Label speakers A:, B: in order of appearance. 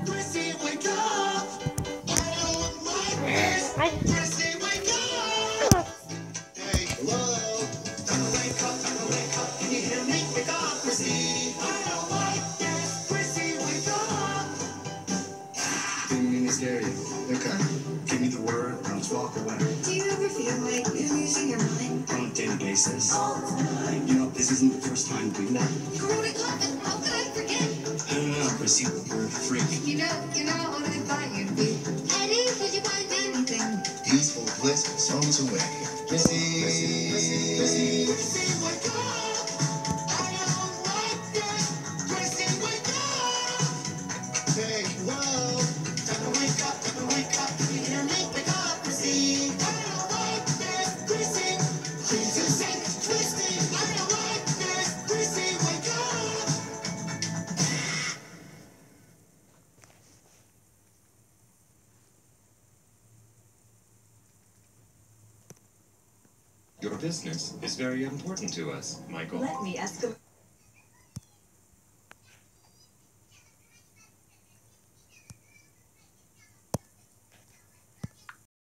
A: Chrissy, wake up! I don't like this! Chrissy, wake up! Hey, hello? Time to wake up, time to wake up. Can you hear me? Wake up, Chrissy! I don't like this! Chrissy, wake up! Didn't mean to scare you. Okay. Give me the word, and I'll just walk away.
B: Do you ever feel like you're losing your mind?
A: On a daily basis. All the time. You know, this isn't the first time we've met.
B: Growing up, and how could I forget?
A: I don't know, Chrissy, you're a freak.
B: You're not what I thought you'd be. Eddie, could you find anything?
A: Peaceful, bliss, songs away. Chrissy, wake up! I don't like this. Chrissy, wake up! Hey, whoa! Time to wake up, time to wake up. You hear me? Wake up, Chrissy! I don't like this. Chrissy, Jesus is twisting. I don't like this. Chrissy, wake up!
C: Your business is very important to us, Michael.
B: Let me escalate.